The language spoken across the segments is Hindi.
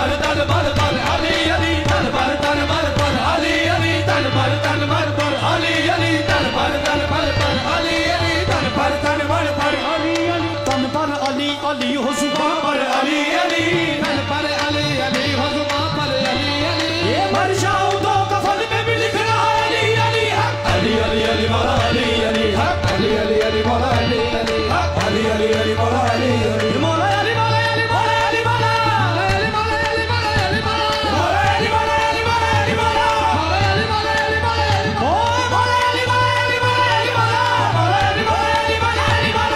अली हो जुबा पर अली अली तन पर अली अली हो जुबा पर अली अली ये मर जाऊं तो कफन में भी लिखना अली अली अली अली अली मौला अली अली अली अली अली मौला अली अली अली अली अली मौला अली अली मौला अली मौला अली मौला अली मौला अली मौला अली मौला अली मौला अली मौला अली मौला अली मौला अली मौला अली मौला अली मौला ओ मौला अली मौला अली मौला अली मौला अली मौला अली मौला अली मौला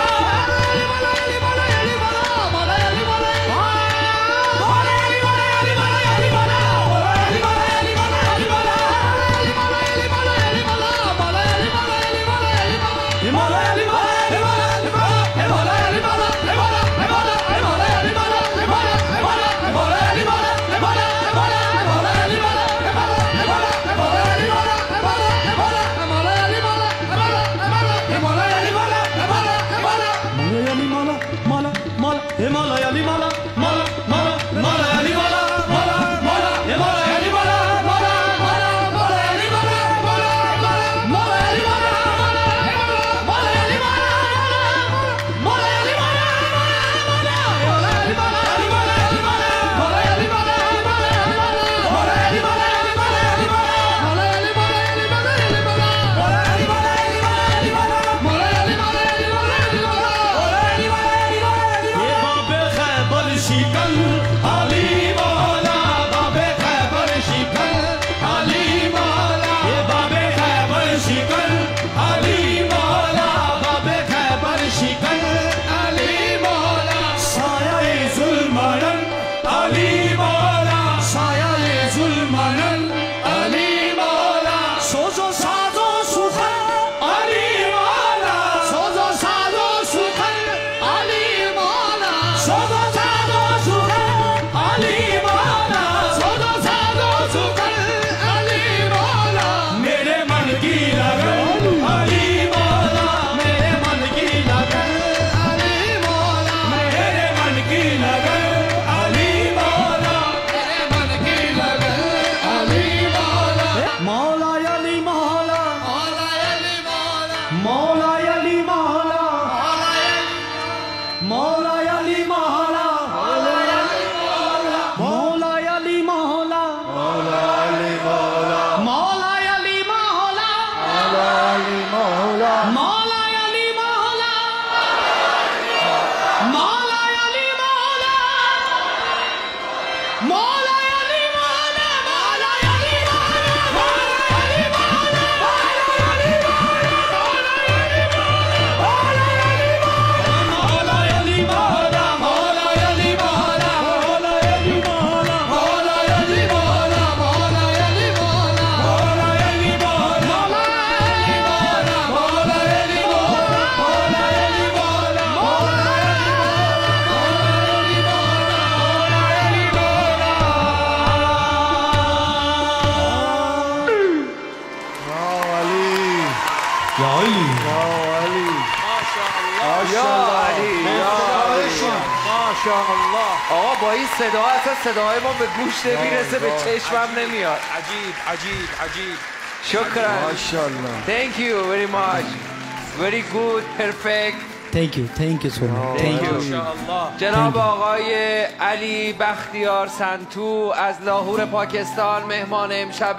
آقا با این صدا اصلا صداهای ما به گوش نمیرسه به چشمم نمیاد عجیب عجیب عجیب شکرا ماشاءالله thank you very much very good perfect thank you so much thank you ماشاءالله جناب آقای علی بختیار سنتو از لاهور پاکستان مهمان امشب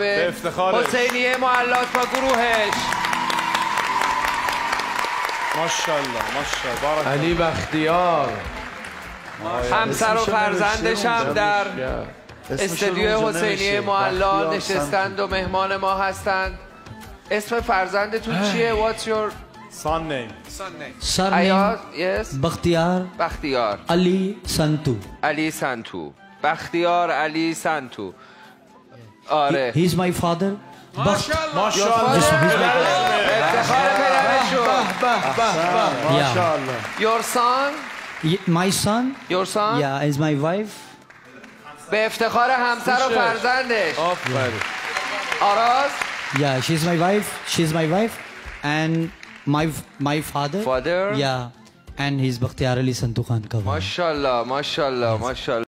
حسینیه معلات و گروهش ماشاءالله ماشاءالله بارک علی بختیار همسر و فرزندش هم در استودیو حسینیه معلا نشستند و مهمان ما هستند. اسم فرزندتون چیه؟ What's your son name surname yes بختیار علی سنتو علی سنتو بختیار علی سنتو آره he is my father ماشاءالله افتخار پدرشون ماشاءالله your son my son your son yeah is my wife به افتخار همسر و فرزندش آفرین آراز yeah she's my wife and my father yeah and he's Bakhtiar Ali Santu Khan ka ماشاءالله ماشاءالله ماشاءالله